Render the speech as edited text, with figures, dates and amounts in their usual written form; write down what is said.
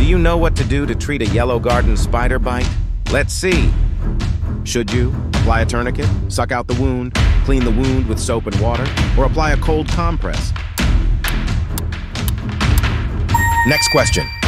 Do you know what to do to treat a yellow garden spider bite? Let's see. Should you apply a tourniquet, suck out the wound, clean the wound with soap and water, or apply a cold compress? Next question.